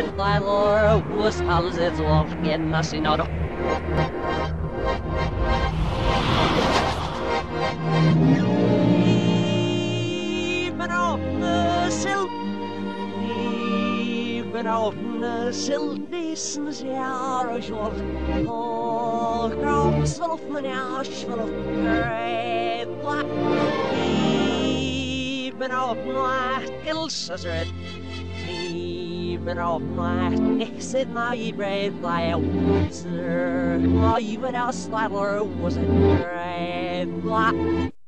bread by Laura was alles it's off again nothing out of even off the sill even off the sill listens ja short oh crops full of money full of great black even off my kills as red even off my exit my brave by a woods even else Slattler was a brave black